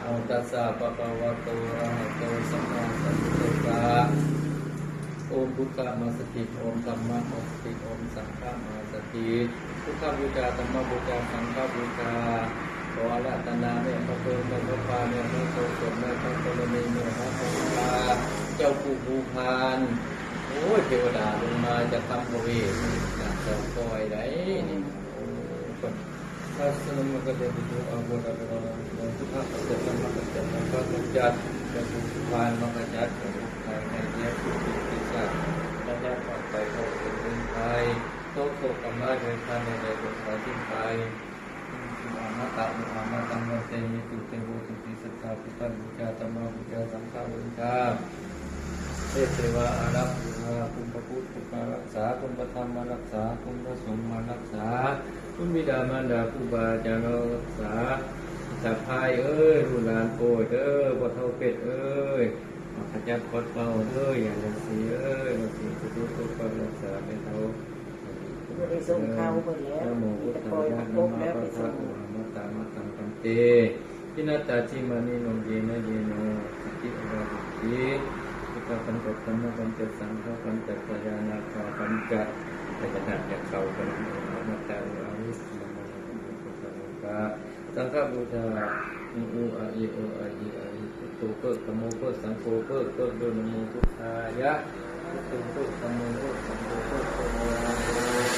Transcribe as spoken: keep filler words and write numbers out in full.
โมตัสสะภะคะวะโตอะระหะโตสัมมาสัมพุทธัสสะโอมพุทธะมาสถิตโอมธัมมะมาสถิตโอมสังฆะมาสถิตพุทธบูชาธัมมบูชาสังฆบูชาขออาราธนาเนี่ยพระเพิ่มพระพาเนี่ยพระโสสมเนี่ยพระกรณีเนี่ยพระพุทธาเจ้าผู้ภูพานโอ้ยเทวดาลงมาจะทำบริเวณจากเจ้าคอยได้นี่โอ้คนพระสนมกเดชบุตรอาวุธอาวุธอาวุธพุทธะปัจจัยธรรมปัจจัยธรรมปัจจัยเจ้าผู้ภูพานมกจัดเจ้าผู้ภายในแยกผู้ที่สัตว์และแยกออกไปเข้าเป็นเรื่องไทยโตโตกรรมะโดยการในในดวงสายทิ้งไปอามาตะมุอามาตังวันเตมิตุเตโวตุติสัทธาพุทธบูชาธัมมบูชาสังฆบูชาเทเทวาอารักขาคุณพระพุทธมารักษาคุณพระธรรมมารักษาคุณพระสงฆ์มารักษาคุณบิดามารดาครูบาอาจารย์เรารักษาสัพพายเอ้ยลูกหลานโปรดเอ้ยบ่เท่าเป็ดเอ้ยขจัดกดเป่าเอ้ยอย่างละสีเอ้ยละสีทุกทุกคนรักษาเป็นเท่าบริสุทธิ์เขาหมดแล้วมีตะโกนตะโกนแล้วไปส่งมาตามาตังกันเตพินัตตาจิมานิโนเยนะเยโนสติอราหุติพุทธปัญจธรรมปัญจสังฆปัญจปยานาคาปัญจปัจจัยจากเขาเป็นอนัตตาอาวิสมานะพุทธโลกะสังฆบูชาอุอุอาอิโออาอิอาอิพุทโธเกิดธรรมโมเกิดสังโฆเกิดเกิดโดยนโมพุทธายะพุทโธเกิดธรรมโมเกิดสังโฆเกิดโตโม